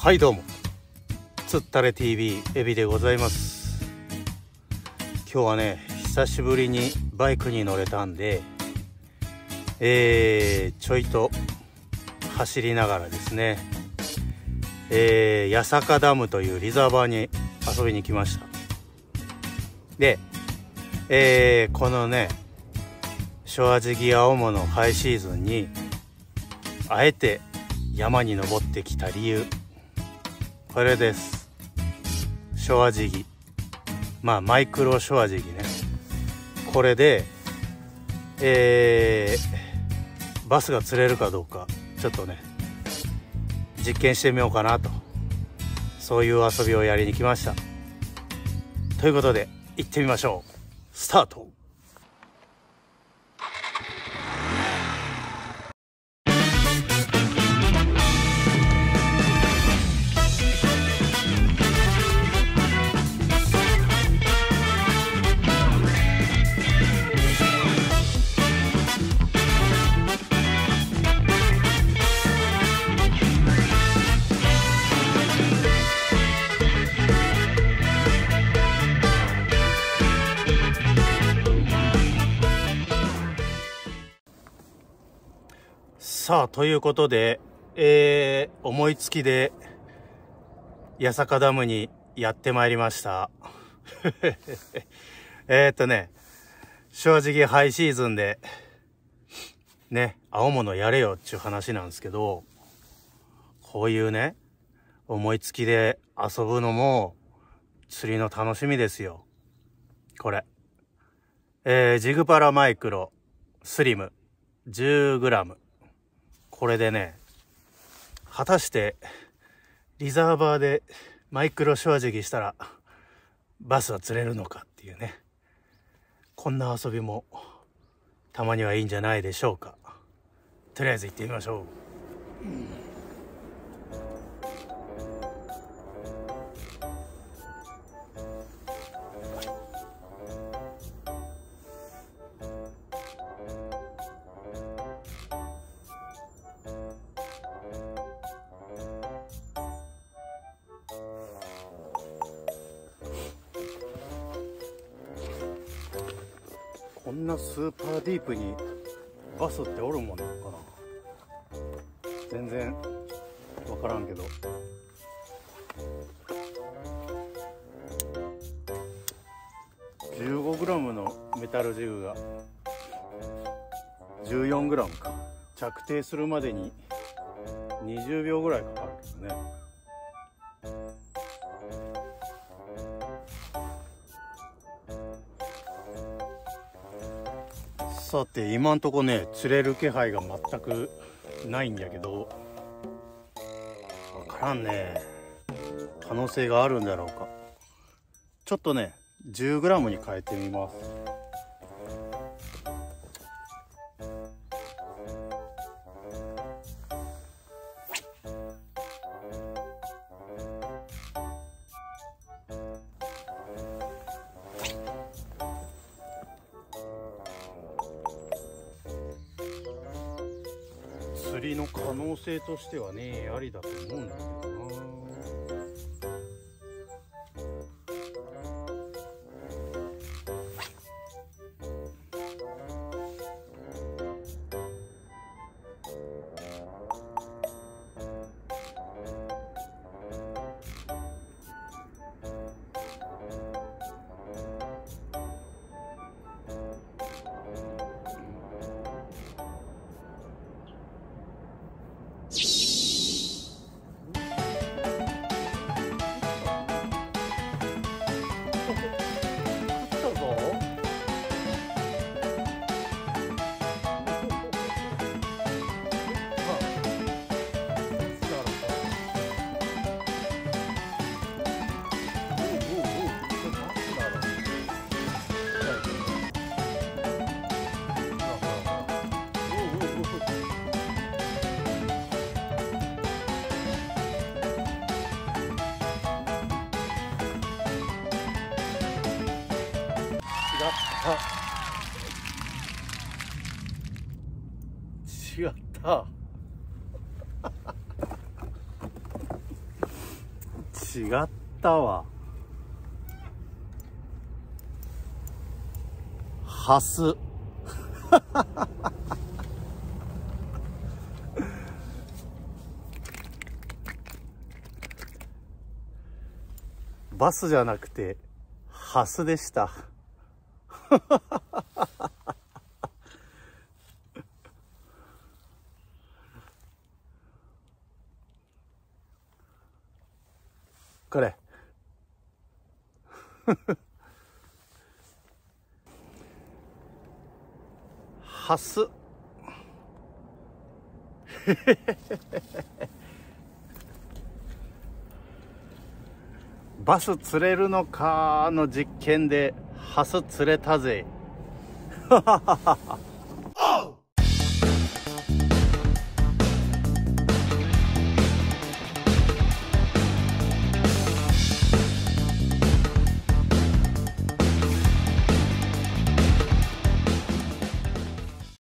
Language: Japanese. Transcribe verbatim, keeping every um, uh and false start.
はいどうも、つったれ ティーブイ エビでございます。今日はね、久しぶりにバイクに乗れたんで、えー、ちょいと走りながらですね、えー、八坂ダムというリザーバーに遊びに来ました。で、えー、このね正直青物ハイシーズンにあえて山に登ってきた理由、これです。ショアジギ、まあマイクロショアジギね。これで、えー、バスが釣れるかどうかちょっとね実験してみようかなと、そういう遊びをやりに来ました。ということで行ってみましょう。スタート。さあ、ということで、えー、思いつきで八坂ダムにやってまいりました。えっとね、正直ハイシーズンでね、青物やれよっていう話なんですけど、こういうね、思いつきで遊ぶのも釣りの楽しみですよ。これ、えー、ジグパラマイクロスリム じゅうグラム、これでね、果たしてリザーバーでマイクロショアジギしたらバスは釣れるのかっていうね、こんな遊びもたまにはいいんじゃないでしょうか。とりあえず行ってみましょう。うんこんなスーパーディープにバスっておるもんなのかな、全然分からんけど。じゅうごグラムのメタルジグがじゅうよんグラムか。着底するまでににじゅうびょうぐらいかかるけどね。さて、今んとこね釣れる気配が全くないんやけど、分からんね、可能性があるんだろうか。ちょっとね じゅうグラム に変えてみます。釣りの可能性としてはねありだと思うんだけどな。違った。 違ったわ。ハス。バスじゃなくて、ハスでした。これ。ハス。バス釣れるのかの実験でハス釣れたぜ。